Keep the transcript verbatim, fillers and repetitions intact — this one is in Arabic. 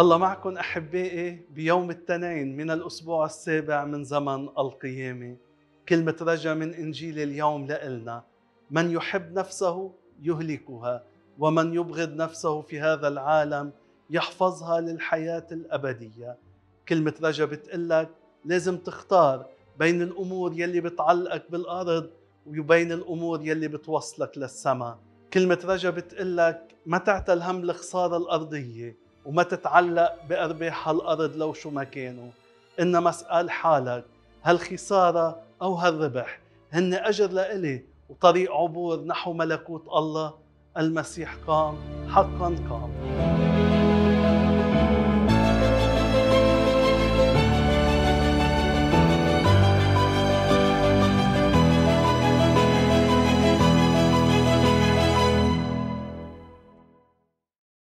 الله معكم أحبائي بيوم التنين من الأسبوع السابع من زمن القيامة. كلمة رجا من إنجيل اليوم لإلنا: من يحب نفسه يهلكها، ومن يبغض نفسه في هذا العالم يحفظها للحياة الأبدية. كلمة رجا بتقلك لازم تختار بين الأمور يلي بتعلقك بالأرض وبين الأمور يلي بتوصلك للسماء. كلمة رجا بتقلك ما تعتل هم الخسارة الأرضية وما تتعلق بأرباح هالأرض لو شو ما كانوا، إنما اسأل حالك: هالخسارة أو هالربح هن أجر لإلي وطريق عبور نحو ملكوت الله؟ المسيح قام، حقا قام.